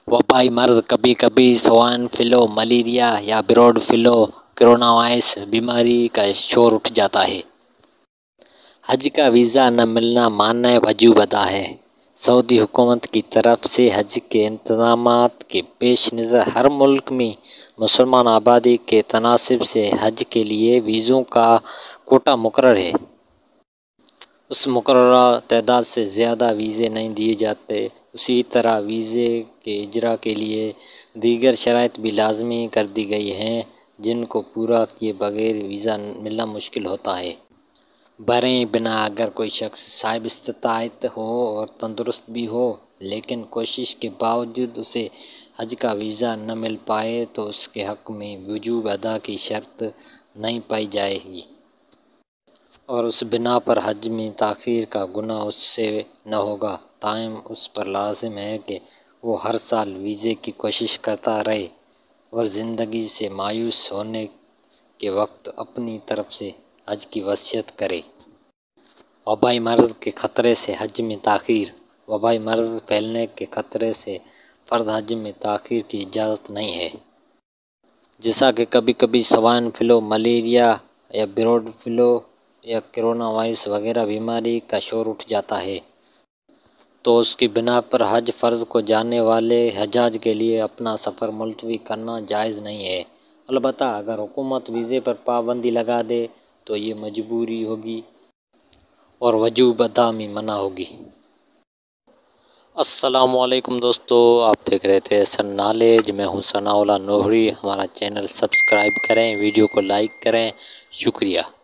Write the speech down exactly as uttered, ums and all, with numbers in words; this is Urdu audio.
وبائی مرض کبھی کبھی سوائن فلو، ملیریا یا برڈ فلو کرونا وائرس بیماری کا شور اٹھ جاتا ہے۔ حج کا ویزا نہ ملنا مانع وجوب ادا ہے۔ سعودی حکومت کی طرف سے حج کے انتظامات کے پیش نظر ہر ملک میں مسلمان آبادی کے تناسب سے حج کے لیے ویزوں کا کوٹا مقرر ہے۔ اس مقررہ تعداد سے زیادہ ویزے نہیں دیے جاتے۔ اسی طرح ویزے کے اجراء کے لیے دیگر شرائط بھی لازمی کر دی گئی ہیں جن کو پورا کیے بغیر ویزا ملنا مشکل ہوتا ہے۔ بریں بنا اگر کوئی شخص صاحب استطاعت ہو اور تندرست بھی ہو لیکن کوشش کے باوجود اسے حج کا ویزا نہ مل پائے تو اس کے حق میں وجوب ادا کی شرط نہیں پائی جائے گی اور اس بنا پر حج میں تاخیر کا گناہ اس سے نہ ہوگا، تاہم اس پر لازم ہے کہ وہ ہر سال ویزے کی کوشش کرتا رہے اور زندگی سے مایوس ہونے کے وقت اپنی طرف سے حج کی وصیت کرے۔ وبائی مرض کے خطرے سے حج میں تاخیر۔ وبائی مرض پھیلنے کے خطرے سے فرض حج میں تاخیر کی اجازت نہیں ہے۔ جیسا کہ کبھی کبھی سوائن فلو، ملیریا یا برڈ فلو یا کرونا وائرس وغیرہ بیماری کا شور اٹھ جاتا ہے تو اس کی بنا پر حج فرض کو جانے والے حجاج کے لیے اپنا سفر ملتوی کرنا جائز نہیں ہے۔ البتہ اگر حکومت ویزے پر پابندی لگا دے تو یہ مجبوری ہوگی اور وجوب ادا میں منع ہوگی۔ السلام علیکم دوستو، آپ دیکھ رہے تھے سن نالج، میں ہوں ثناء اللہ نوہری۔ ہمارا چینل سبسکرائب کریں، ویڈیو کو لائک کریں، شکریہ۔